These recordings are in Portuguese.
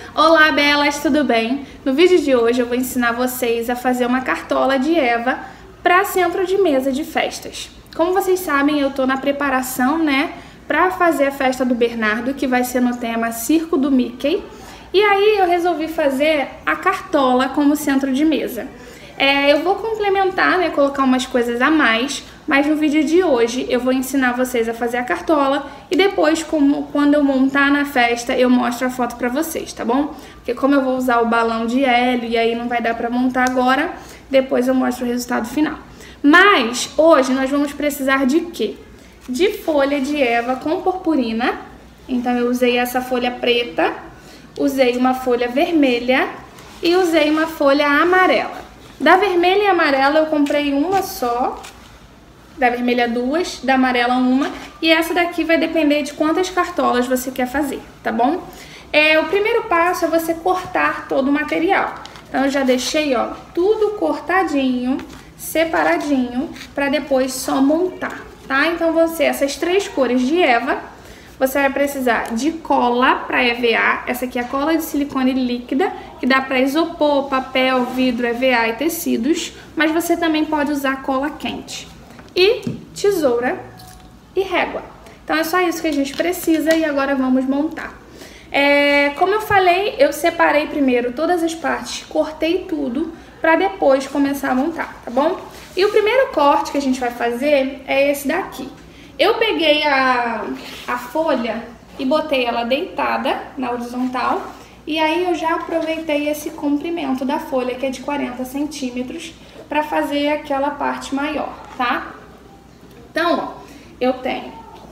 Olá, belas, tudo bem? No vídeo de hoje eu vou ensinar vocês a fazer uma cartola de Eva para centro de mesa de festas. Como vocês sabem, eu tô na preparação, né, para fazer a festa do Bernardo, que vai ser no tema Circo do Mickey. E aí eu resolvi fazer a cartola como centro de mesa. Eu vou complementar, né, colocar umas coisas a mais, mas no vídeo de hoje eu vou ensinar vocês a fazer a cartola e depois, quando eu montar na festa, eu mostro a foto pra vocês, tá bom? Porque como eu vou usar o balão de hélio e aí não vai dar pra montar agora, depois eu mostro o resultado final. Mas hoje nós vamos precisar de quê? De folha de Eva com purpurina. Então eu usei essa folha preta, usei uma folha vermelha e usei uma folha amarela. Da vermelha e amarela eu comprei uma só, da vermelha duas, da amarela uma, e essa daqui vai depender de quantas cartolas você quer fazer, tá bom? O primeiro passo é você cortar todo o material. Então eu já deixei, ó, tudo cortadinho, separadinho, para depois só montar, tá? Então vão ser essas três cores de Eva. Você vai precisar de cola para EVA, essa aqui é a cola de silicone líquida, que dá para isopor, papel, vidro, EVA e tecidos, mas você também pode usar cola quente. E tesoura e régua. Então é só isso que a gente precisa e agora vamos montar. Como eu falei, eu separei primeiro todas as partes, cortei tudo para depois começar a montar, tá bom? E o primeiro corte que a gente vai fazer é esse daqui. Eu peguei a folha e botei ela deitada na horizontal e aí eu já aproveitei esse comprimento da folha, que é de 40 centímetros, para fazer aquela parte maior, tá? Então, ó, eu tenho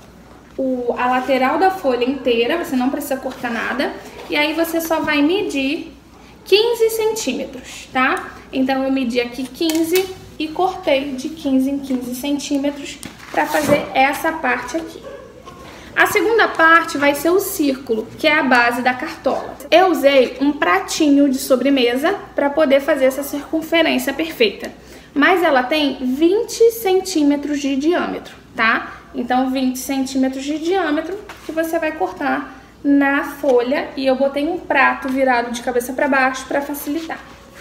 a lateral da folha inteira, você não precisa cortar nada, e aí você só vai medir 15 centímetros, tá? Então eu medi aqui 15 e cortei de 15 em 15 centímetros para fazer essa parte aqui. A segunda parte vai ser o círculo, que é a base da cartola. Eu usei um pratinho de sobremesa para poder fazer essa circunferência perfeita, mas ela tem 20 centímetros de diâmetro, tá? Então 20 centímetros de diâmetro que você vai cortar na folha, e eu botei um prato virado de cabeça para baixo para facilitar.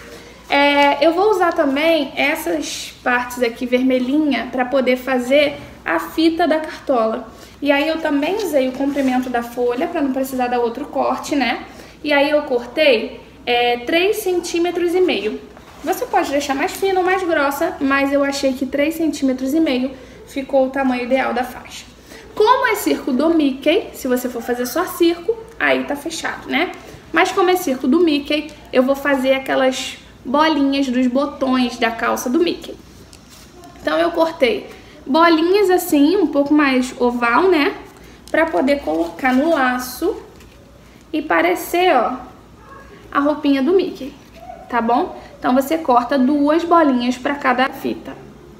Eu vou usar também essas partes aqui vermelhinha para poder fazer a fita da cartola. E aí eu também usei o comprimento da folha para não precisar dar outro corte, né? E aí eu cortei 3,5 centímetros. Você pode deixar mais fina ou mais grossa, mas eu achei que 3,5 centímetros ficou o tamanho ideal da faixa. Como é circo do Mickey, se você for fazer só circo, aí tá fechado, né? Mas como é circo do Mickey, eu vou fazer aquelas bolinhas dos botões da calça do Mickey. Então eu cortei bolinhas assim, um pouco mais oval, né? Pra poder colocar no laço e parecer, ó, a roupinha do Mickey, tá bom? Então você corta 2 bolinhas pra cada fita.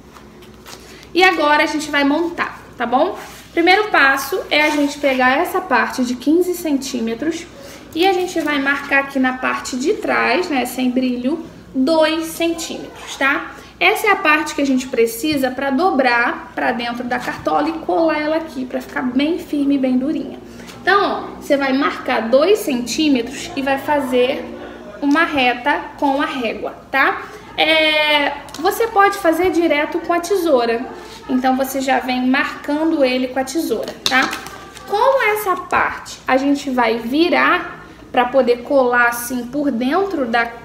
E agora a gente vai montar, tá bom? Primeiro passo é a gente pegar essa parte de 15 centímetros e a gente vai marcar aqui na parte de trás, né, sem brilho, 2 centímetros, tá? Essa é a parte que a gente precisa para dobrar para dentro da cartola e colar ela aqui, para ficar bem firme e bem durinha. Então, ó, você vai marcar 2 centímetros e vai fazer uma reta com a régua, tá? Você pode fazer direto com a tesoura, então você já vem marcando ele com a tesoura, tá? Como essa parte a gente vai virar para poder colar assim por dentro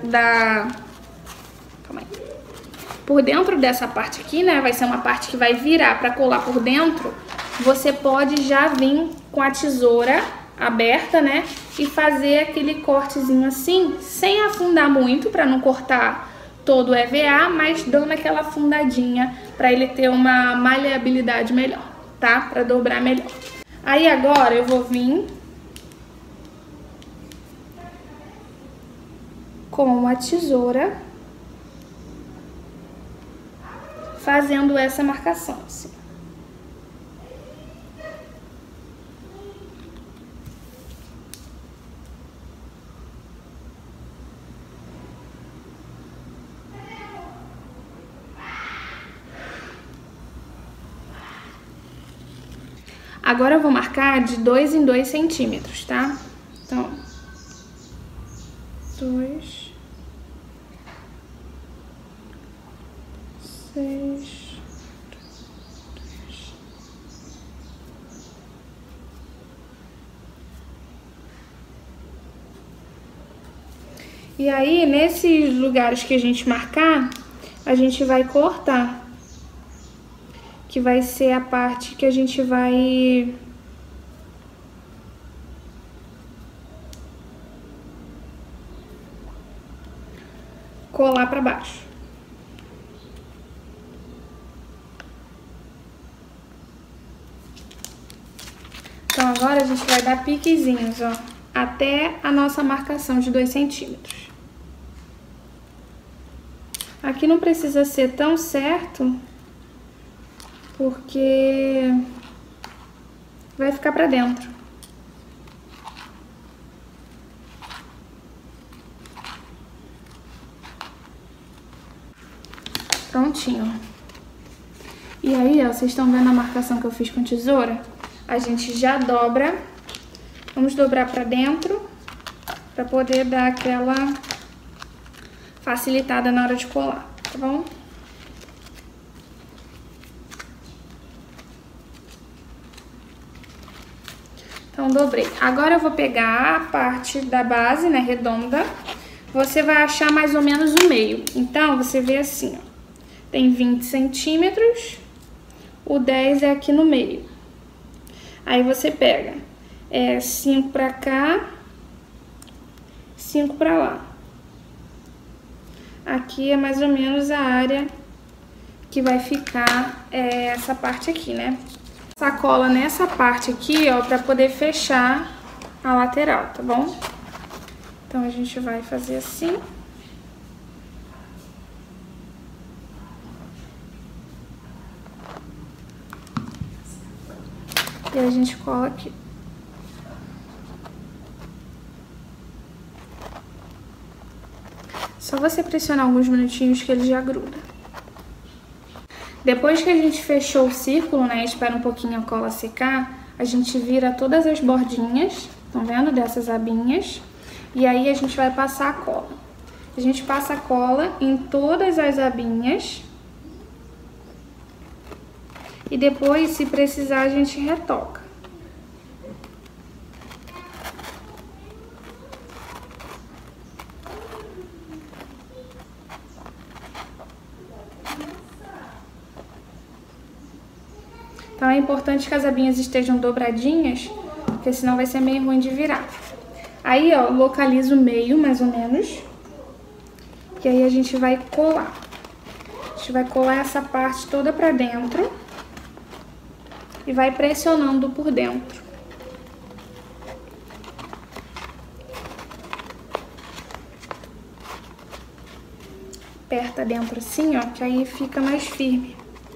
por dentro dessa parte aqui, né? Vai ser uma parte que vai virar para colar por dentro. Você pode já vir com a tesoura aberta, né? E fazer aquele cortezinho assim, sem afundar muito, para não cortar todo o EVA, mas dando aquela afundadinha para ele ter uma maleabilidade melhor, tá? Para dobrar melhor. Aí agora eu vou vir com a tesoura fazendo essa marcação, assim. Agora eu vou marcar de 2 em 2 centímetros, tá? Então, 2, 6, 3. E aí, nesses lugares que a gente marcar, a gente vai cortar, que vai ser a parte que a gente vai colar para baixo. Então agora a gente vai dar piquezinhos, ó, até a nossa marcação de 2 centímetros. Aqui não precisa ser tão certo, porque vai ficar pra dentro. Prontinho. E aí, ó, vocês estão vendo a marcação que eu fiz com tesoura? A gente já dobra. Vamos dobrar pra dentro, pra poder dar aquela facilitada na hora de colar, tá bom? Então, dobrei. Agora eu vou pegar a parte da base, né, redonda. Você vai achar mais ou menos o meio. Então, você vê assim, ó. Tem 20 centímetros, o 10 é aqui no meio. Aí você pega 5 pra cá, 5 pra lá. Aqui é mais ou menos a área que vai ficar essa parte aqui, né? Sacola nessa parte aqui, ó, pra poder fechar a lateral, tá bom? Então a gente vai fazer assim. E a gente cola aqui. Só você pressionar alguns minutinhos que ele já gruda. Depois que a gente fechou o círculo, né, espera um pouquinho a cola secar, a gente vira todas as bordinhas, estão vendo? Dessas abinhas. E aí a gente vai passar a cola. A gente passa a cola em todas as abinhas. E depois, se precisar, a gente retoca. Então é importante que as abinhas estejam dobradinhas, porque senão vai ser meio ruim de virar. Aí, ó, localiza o meio, mais ou menos. E aí a gente vai colar. A gente vai colar essa parte toda pra dentro. E vai pressionando por dentro. Aperta dentro assim, ó, que aí fica mais firme.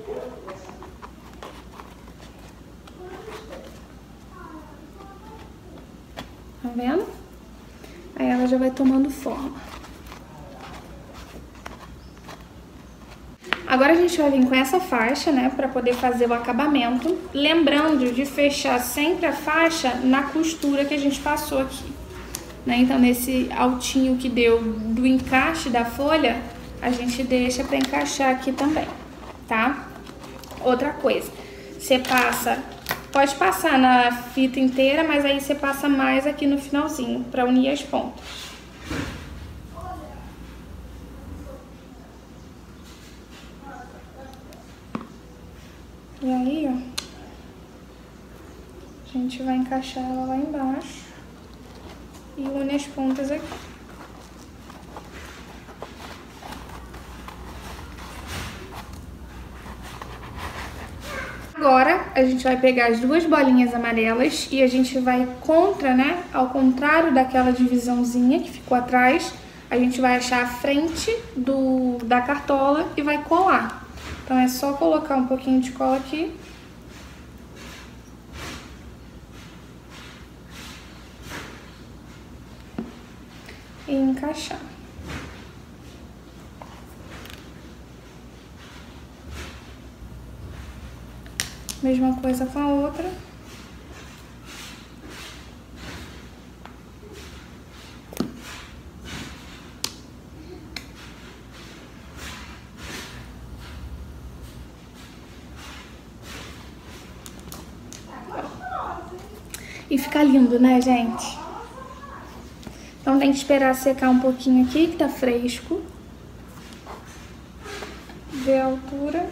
Tá vendo? Aí ela já vai tomando forma. Agora a gente vai vir com essa faixa, né, pra poder fazer o acabamento. Lembrando de fechar sempre a faixa na costura que a gente passou aqui, né? Então, nesse altinho que deu do encaixe da folha, a gente deixa pra encaixar aqui também, tá? Outra coisa, você passa... Pode passar na fita inteira, mas aí você passa mais aqui no finalzinho, pra unir as pontas. E aí, ó, a gente vai encaixar ela lá embaixo e une as pontas aqui. Agora, a gente vai pegar as duas bolinhas amarelas e a gente vai contra, né, ao contrário daquela divisãozinha que ficou atrás, a gente vai achar a frente da cartola e vai colar. Então, é só colocar um pouquinho de cola aqui. E encaixar. Mesma coisa com a outra. e fica lindo, né, gente? Então tem que esperar secar um pouquinho aqui, que tá fresco. Ver a altura.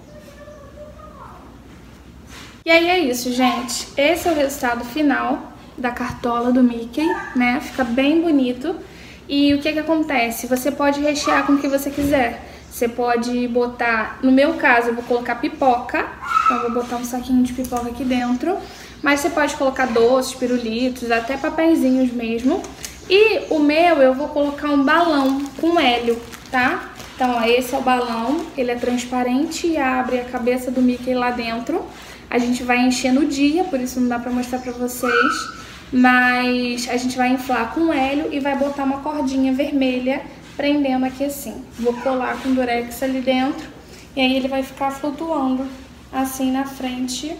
E aí é isso, gente. Esse é o resultado final da cartola do Mickey, né? Fica bem bonito. E o que que acontece? Você pode rechear com o que você quiser. Você pode botar, no meu caso, eu vou colocar pipoca. Então eu vou botar um saquinho de pipoca aqui dentro. Mas você pode colocar doces, pirulitos, até papeizinhos mesmo. E o meu eu vou colocar um balão com hélio, tá? Então, ó, esse é o balão, ele é transparente e abre a cabeça do Mickey lá dentro. A gente vai encher no dia, por isso não dá pra mostrar pra vocês. Mas a gente vai inflar com hélio e vai botar uma cordinha vermelha prendendo aqui assim. Vou colar com durex ali dentro e aí ele vai ficar flutuando assim na frente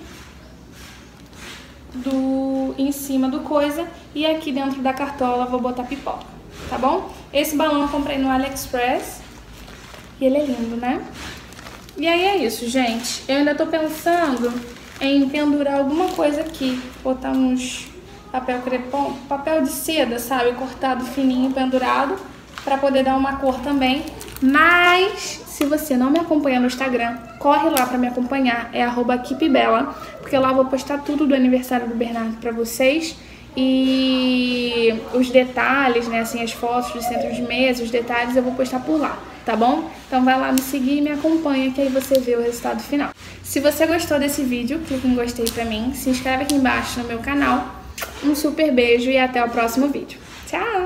em cima do coisa, e aqui dentro da cartola vou botar pipoca, tá bom? Esse balão eu comprei no AliExpress e ele é lindo, né? E aí é isso, gente. Eu ainda tô pensando em pendurar alguma coisa aqui, botar uns papel crepom, papel de seda, sabe? Cortado fininho, pendurado, pra poder dar uma cor também. Mas se você não me acompanha no Instagram, corre lá pra me acompanhar, é @keepbella, porque lá eu vou postar tudo do aniversário do Bernardo pra vocês. E os detalhes, né, assim, as fotos do centro de mesa, os detalhes eu vou postar por lá, tá bom? Então vai lá me seguir e me acompanha, que aí você vê o resultado final. Se você gostou desse vídeo, clique em gostei pra mim, se inscreve aqui embaixo no meu canal. Um super beijo e até o próximo vídeo. Tchau!